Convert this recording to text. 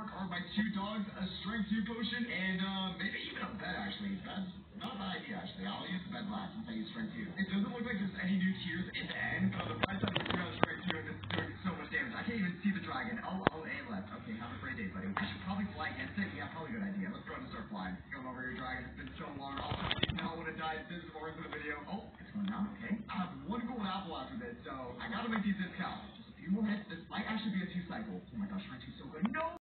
Mark are my two dogs, a strength 2 potion, and maybe even a bed, actually. That's not a bad idea, actually. I'll use the bed last since I use strength 2. It doesn't look like there's any new tiers in the end, but on the bright side, we're on strength 2, and it's doing so much damage. I can't even see the dragon. Oh, A left. Okay, have a great day, buddy. I should probably fly against it. Yeah, probably a good idea. Let's go ahead and start flying. Going over here, dragon. It's been so long. Also, I do not want to die. This is more into the video. Oh, it's going down. Okay. I have one gold apple after this, so I gotta make these hits count. Just a few more hits. This might actually be a 2 cycle.